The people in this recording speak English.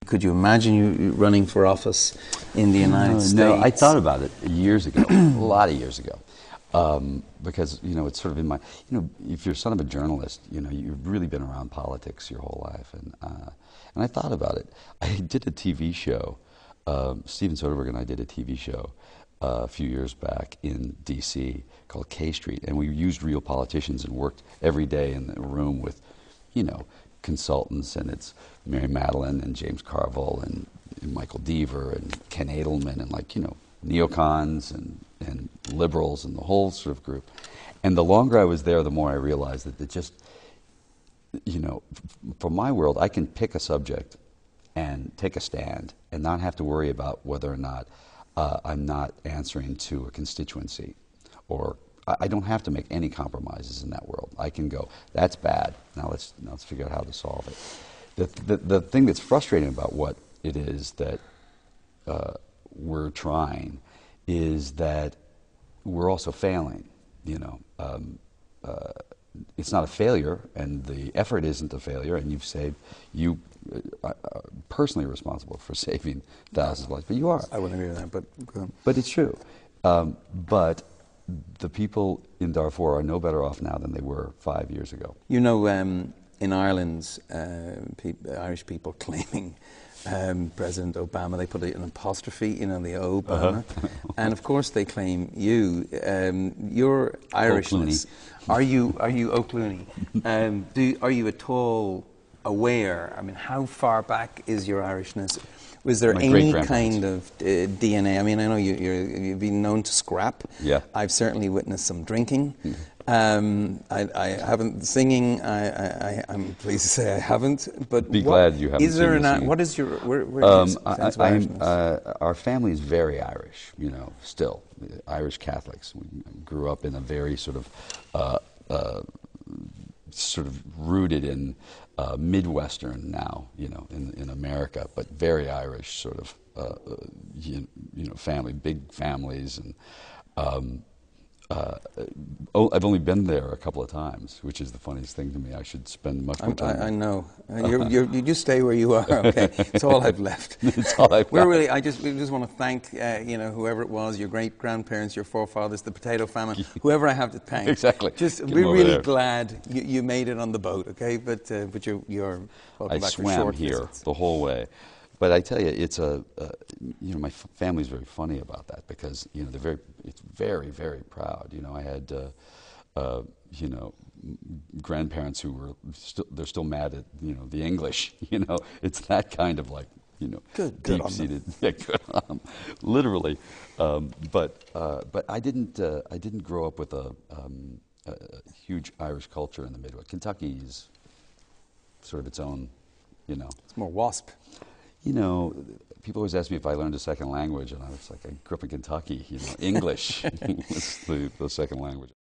could you imagine you running for office in the United States? No, I thought about it years ago, a lot of years ago. Because, you know, it's sort of in my, you know, if you're son of a journalist, you know, you've really been around politics your whole life. And I thought about it. I did a TV show, Steven Soderbergh and I did a TV show a few years back in D.C. called K Street. And we used real politicians and worked every day in the room with, you know, consultants. And it's Mary Madeline and James Carville and Michael Deaver and Ken Edelman and, like, you know, neocons and liberals and the whole sort of group. And the longer I was there, the more I realized that it just, you know, for my world, I can pick a subject and take a stand and not have to worry about whether or not I'm not answering to a constituency, or I don't have to make any compromises in that world. I can go, that's bad, now let's figure out how to solve it. The thing that's frustrating about what it is that we're trying is that we're also failing, you know. It's not a failure, and the effort isn't a failure, and you personally responsible for saving thousands of lives, but you are. I wouldn't agree with that, but it's true. But the people in Darfur are no better off now than they were 5 years ago. You know, in Ireland, Irish people claiming President Obama, they put an apostrophe, you know, the Obama, and of course they claim you. Your Irishness. Are you O'Clooney? Are you at all aware? I mean, how far back is your Irishness? Was there any kind of DNA? I mean, I know you've been known to scrap. Yeah. I've certainly witnessed some drinking. I haven't singing. I'm pleased to say I haven't. But be glad you haven't. Is there an? What is your? Where is your sense of Irishness? Our family is very Irish. You know, still Irish Catholics. We grew up in a very sort of rooted in Midwestern now, you know, in America, but very Irish sort of you know, family, big families, and I've only been there a couple of times, which is the funniest thing to me. I should spend much more time. I know. You just stay where you are. Okay, it's all I've left. It's all I've got. We just want to thank you know, whoever it was, your great grandparents, your forefathers, the potato famine, whoever I have to thank. Exactly. We're really glad you made it on the boat. Okay, but you're welcome back. I swam here the whole way. But I tell you, it's you know, my family's very funny about that, because, you know, it's very, very proud. You know, I had, you know, grandparents who were they're still mad at, you know, the English. You know, it's that kind of, like, you know, deep-seated. Yeah, good on them, literally. But I didn't grow up with a huge Irish culture in the Midwest. Kentucky is sort of its own, you know. It's more WASP. You know, people always ask me if I learned a second language, and I was like, I grew up in Kentucky. You know, English was the second language.